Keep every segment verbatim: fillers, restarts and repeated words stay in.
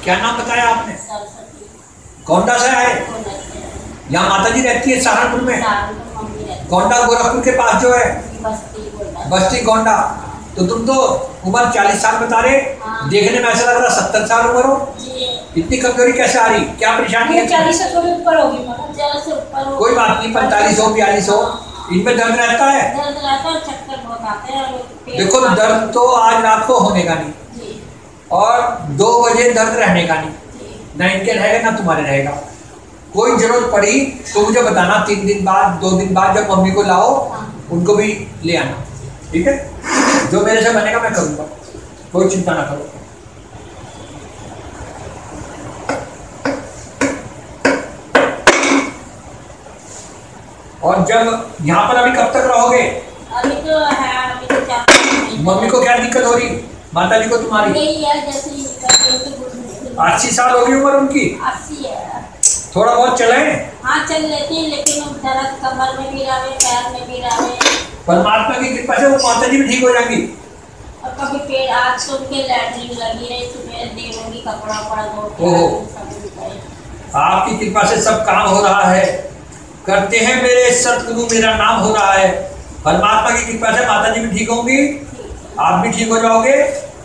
क्या नाम बताया आपने? गोंडा से आए? यहाँ माता जी रहती है सहारनपुर में? गोंडा गोरखपुर के पास जो है बस्ती गोंडा। तो तुम तो उम्र चालीस साल बता रहे, देखने में ऐसा लग रहा सत्तर साल उम्र हो। इतनी कमजोरी कैसे आ रही? क्या परेशानी है? चालीस से थोड़ी ऊपर होगी। कोई बात नहीं, पैंतालीस हो बयालीस हो, इनमें दर्द रहता है? दर्द रहता है, चक्कर बहुत आते हैं। देखो दर्द तो आज रात को होने का नहीं, और दो बजे दर्द रहने का नहीं, ना इनके रहेगा ना तुम्हारे रहेगा। कोई जरूरत पड़ी तो मुझे बताना, तीन दिन बाद दो दिन बाद जब मम्मी को लाओ उनको भी ले आना, ठीक है? जो मेरे से बनेगा मैं करूँगा, कोई चिंता ना करो। और जब यहाँ पर अभी कब तक रहोगे? अभी तो है, अभी तो चार। मम्मी को क्या दिक्कत हो रही, माता जी को तुम्हारी? यही है, जैसे अस्सी साल हो गई उम्र उनकी? अस्सी है। थोड़ा बहुत चले? हाँ चल लेती है, लेकिन दर्द कमर में भी रहे, पैर में भी रहे। परमात्मा की कृपा से वो माता जी भी ठीक हो जाएंगी। और कभी पेड़, आज तो उनके लैटरिन लगी रही, सुबह देवोगी कपड़ा पड़ा धो। ओहो, आपकी कृपा से सब काम हो रहा है। करते हैं मेरे सतगुरु, मेरा नाम हो रहा है। परमात्मा की कृपा से माता जी भी ठीक होंगी, आप भी ठीक हो जाओगे।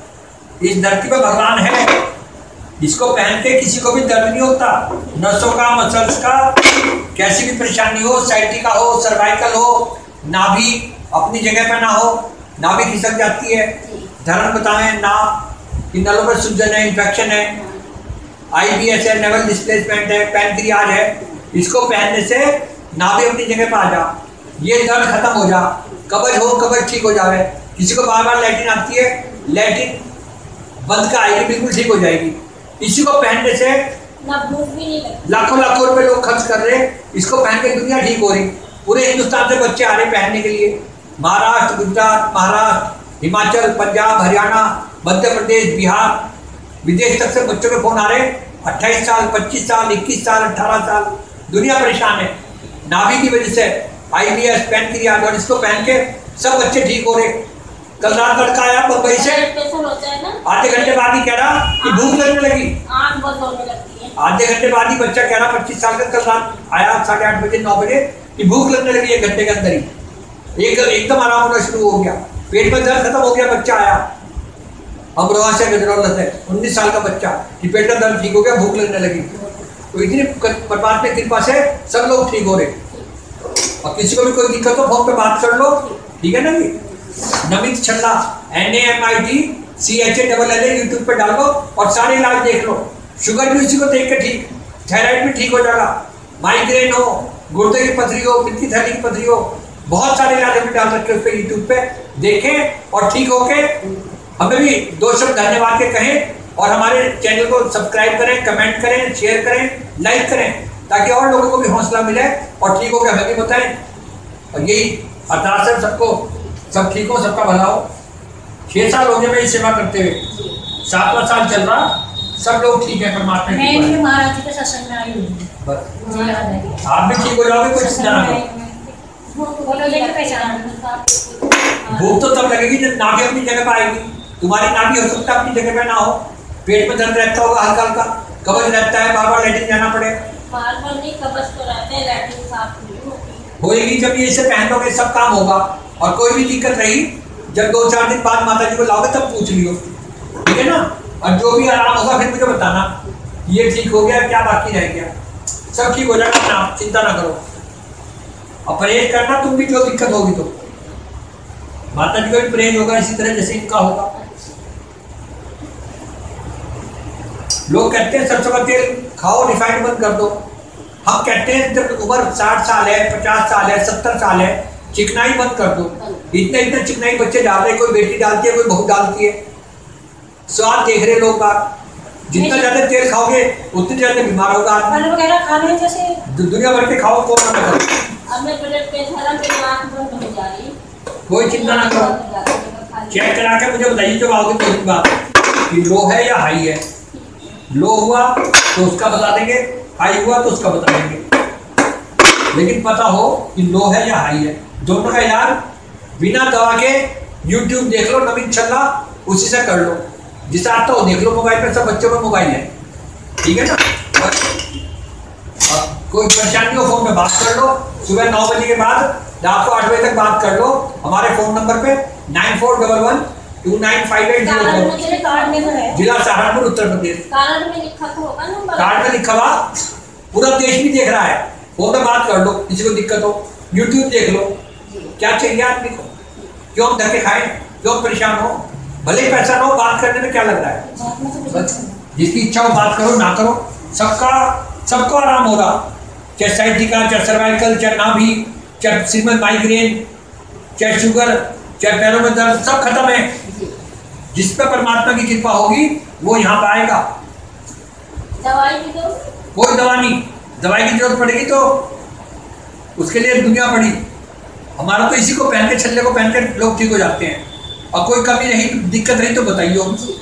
इस धरती पर भगवान है, इसको पहन के किसी को भी दर्द नहीं होता, नसों का, मसल्स का, कैसी भी परेशानी हो, साइटिका हो, सर्वाइकल हो, नाभि अपनी जगह पर ना हो, नाभि खिसक जाती है, धरण बताएं ना, इन नलों में सूजन है, इन्फेक्शन है, आईबीएस है, नेवल डिस्प्लेसमेंट है, पैनक्रियाज है, इसको पहनने से नाभि अपनी जगह पर आ जा, ये दर्द खत्म हो जा, कब्ज हो कब्ज ठीक हो जाए। किसी को बार बार लैट्रिन आती है, लैट्रिन बंद का आएगी, बिल्कुल ठीक हो जाएगी। इसी को पहनने से ना भूख भी नहीं लगती। लाखों लाखों रुपए लोग खर्च कर रहे हैं, इसको पहन के दुनिया ठीक हो रही। पूरे हिंदुस्तान से बच्चे आ रहे पहनने के लिए, महाराष्ट्र, गुजरात, महाराष्ट्र, हिमाचल, पंजाब, हरियाणा, मध्य प्रदेश, बिहार, विदेश तक से बच्चों के फोन आ रहे हैं। अट्ठाईस साल, पच्चीस साल, इक्कीस साल, अठारह साल, दुनिया परेशान है नाभि की वजह से, आईबीएस, पैनक्रियाज, और इसको पहन के सब बच्चे ठीक हो रहे। कल रात लड़का आया मुंबई से, आधे घंटे बाद ही कह रहा कि भूख लगने लगी, आँख बंद होने लगती है। आधे घंटे बाद ही बच्चा कह रहा, पच्चीस साल का, कल रात आया साढ़े आठ बजे नौ बजे कि भूख लगने लगी, एक घंटे के अंदर ही एक एकदम आराम होना शुरू हो गया, पेट में दर्द खत्म हो गया। बच्चा आया अमरोहा से, गजरौला से, उन्नीस साल का बच्चा, कि पेट का दर्द ठीक हो गया, भूख लगने लगी। तो इतनी परमात्मा की कृपा से सब लोग ठीक हो रहे। और किसी को भी कोई दिक्कत हो फोन पे बात कर लो, ठीक है ना जी? Namit Challa, N A M I T C H A double L A, YouTube पे डालो और सारे इलाज देख लो। शुगर भी उसी को देख के ठीक, थायराइड भी ठीक हो जाएगा, माइग्रेन हो, गुर्दे की पथरी हो, पित्त की थैली की पथरी हो, बहुत सारे इलाज हमने डाल रखे उस पर यूट्यूब पे, देखें और ठीक होके हमें भी दो शब्द धन्यवाद के कहें। और हमारे चैनल को सब्सक्राइब करें, कमेंट करें, शेयर करें, लाइक करें, ताकि और लोगों को भी हौसला मिले और ठीक होकर हमें भी बताएं। और यही अरदास है सबको, सब ठीक हो, सबका भला हो। छह साल हो गए मैं सेवा करते हुए, सातवां साल चल रहा, सब लोग ठीक है परमात्मा की कृपा से। महाराज जी के सत्संग में आई हूँ, आप भी ठीक हो जाओगे, कोई चिंता ना करो। भूख तो तब लगेगी जब नाभि अपनी जगह पर आएगी। तुम्हारी नाभि हो सकता है अपनी जगह पे ना हो, पेट में दर्द रहता होगा हल्का हल्का, कब्ज रहता है, बार बार लैट्रिन जाना पड़े। बार बार नहीं, कब्ज तो रहते हैं, लैट्रिन साफ नहीं होती। होएगी जब ये इसे पहन लोगे, सब काम होगा। और कोई भी दिक्कत रही, जब दो चार दिन बाद माता जी को लाओगे तब पूछ लियो, ठीक है ना? और जो भी आराम होगा फिर मुझे बताना, ये ठीक हो गया क्या बाकी रह गया, सब ठीक हो जाएगा ना, चिंता ना करो। और परहेज करना तुम भी, जो दिक्कत होगी तो माता जी का भी परहेज होगा इसी तरह जैसे इनका होगा। लोग कहते हैं सरसों का तेल खाओ, रिफाइंड बंद कर दो। हम कहते हैं जब उम्र साठ साल है, पचास साल है, सत्तर साल है, चिकनाई बंद कर दो। इतने इतने चिकनाई बच्चे डाल रहे, कोई बेटी डालती है, कोई बहू डालती है, स्वाद देख रहे लोग बात। जितना ज्यादा तेल खाओगे उतने ज्यादा बीमार होगा आदमी। वगैरह खाने जैसे दुनिया भर के खाओ, कौन ना करो, कोई चिंता ना करो। चेक करा के मुझे बताइए जब आओगे तो एक बात कि लो है या हाई है। लो हुआ तो उसका बता देंगे, हाई हुआ तो उसका बता देंगे, लेकिन पता हो कि लो है या हाई है। दोनों का इलाज बिना दवा के यूट्यूब देख लो, नवीन छल्ला, उसी से कर लो। जिसे आता हो देख लो, मोबाइल पे सब बच्चों में मोबाइल है, ठीक है ना। और कोई परेशानी हो फोन पे बात कर लो, सुबह नौ बजे के बाद रात को आठ बजे तक बात कर लो हमारे फोन नंबर पे nine four double one two nine five eight zero four, card में तो है, जिला सहारनपुर उत्तर प्रदेश। कार्ड में लिखा तो होगा नंबर, कार्ड में लिखा हुआ, पूरा देश भी देख रहा है, फोन पे बात कर लो, किसी को दिक्कत हो यूट्यूब देख लो, क्या चाहिए आदमी को, क्यों हम धक्के खाए, क्यों परेशान हो, भले ही पैसा ना हो, बात करने में क्या लग रहा है, बस जिसकी इच्छा हो बात करो, ना करो, सबका सबको आराम होगा, चाहे साइटिका, चाहे सर्वाइकल, चाहे नाभि, चाहे सिर में माइग्रेन, चाहे शुगर, चाहे पैरों में दर्द, सब खत्म है। जिस पर परमात्मा की कृपा होगी वो यहाँ पर आएगा। दवाई भी दो, कोई दवा नहीं, दवाई की जरूरत पड़ेगी तो उसके लिए दुनिया पड़ी, हमारा तो इसी को पहन के, छल्ले को पहन के लोग ठीक हो जाते हैं, और कोई कमी नहीं दिक्कत रही तो बताइए।